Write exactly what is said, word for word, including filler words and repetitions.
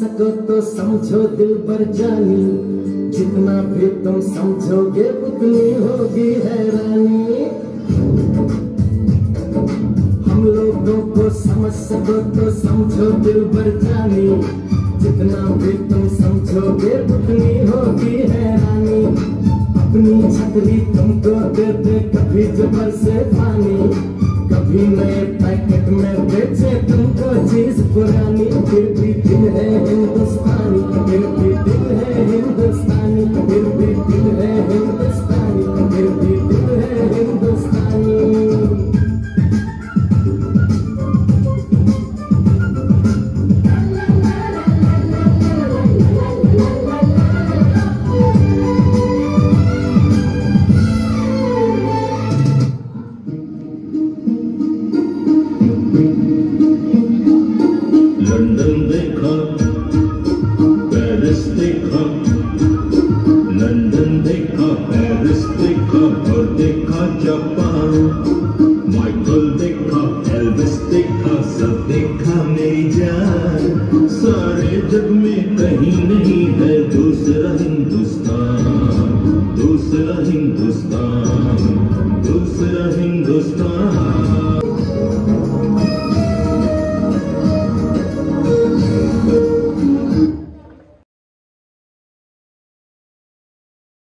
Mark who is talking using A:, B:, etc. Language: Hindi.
A: सको तो समझो दिल भर जानी, जितना भी तुम समझोगे उतनी होगी हैरानी। हम लोगों को समझ सको तो समझो दिल भर जानी, जितना भी तुम समझोगे उतनी होगी हैरानी। अपनी छतरी तुमको दे दे कभी जबर से पानी, कभी नए पैकेट में बेचे तुमको चीज पुरानी, फिर भी दिल है हिंदुस्तानी, फिर भी